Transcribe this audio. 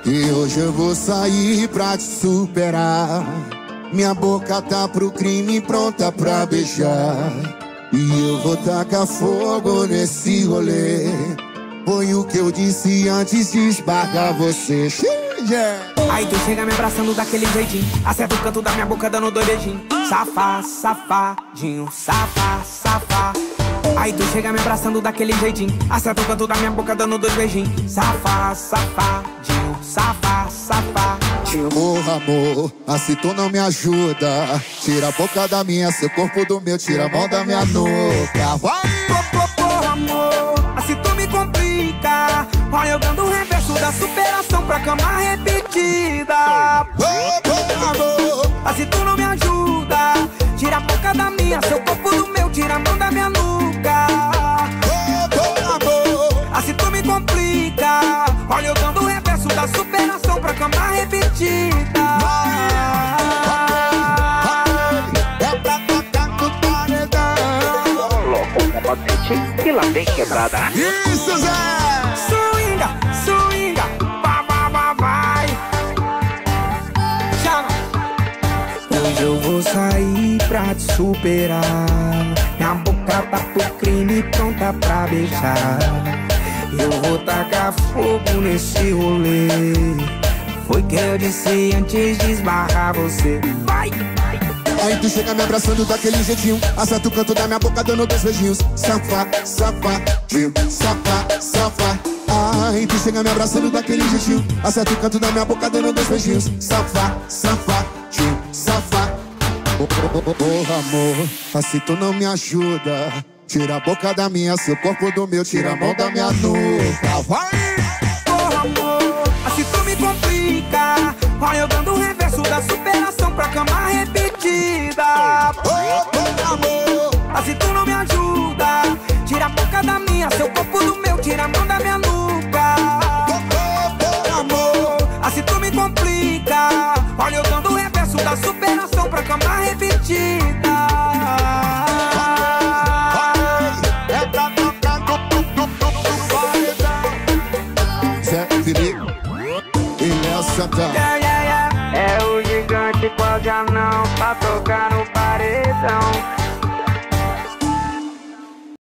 E hoje eu vou sair pra te superar. Minha boca tá pro crime, pronta pra beijar. E eu vou tacar fogo nesse rolê. Foi o que eu disse antes de esbarrar você. Aí tu chega me abraçando daquele jeitinho, acerta o canto da minha boca dando 2 beijinhos. Safá, safadinho, safá, safá. Aí tu chega me abraçando daquele jeitinho, acerta o canto da minha boca dando 2 beijinhos. Safá, safadinho, safá, safadinho. Porra, amor, assim tu não me ajuda. Tira a boca da minha, seu corpo do meu, tira a mão da minha nuca. Porra, amor, assim tu me complica. Olha eu dando o reverso da superação pra cama repetida. Porra, amor, assim tu não me ajuda. Tira a boca da minha, seu corpo do meu, tira a mão da minha nuca. porra, amor, assim tu me complica. Olha eu dando o reverso da superação pra cama repetida. é pra tocar no paredão. Louco, combatente, que lá vem quebrada. Isso, Zé! Swinga, swinga, vai. Chama. Hoje eu vou sair pra te superar. Minha boca tá pro crime, pronta pra beijar. Eu vou tacar fogo nesse rolê. Foi que eu disse antes de esbarrar você. Vai! Aí tu chega me abraçando daquele jeitinho, acerta o canto da minha boca dando 2 beijinhos. Safá, safadinho, safá, safá. Aí tu chega me abraçando daquele jeitinho, acerta o canto da minha boca dando 2 beijinhos. Safá, safadinho, safá. Porra, amor, assim tu não me ajuda. Tira a boca da minha, seu corpo do meu, tira a mão da minha nuca. Vai! Porra, amor, assim tu me complica. Olha eu dando o reverso da superação pra cama repetida. Porra, amor, assim tu não me ajuda. Tira a boca da minha, seu corpo do meu, tira a mão da minha nuca. porra, amor, assim tu me complica. Olha eu dando o reverso da superação pra cama repetida. é pra tocar no paredão. Zé Felipe e Léo Santana. É o gigante quase anão pra tocar no paredão.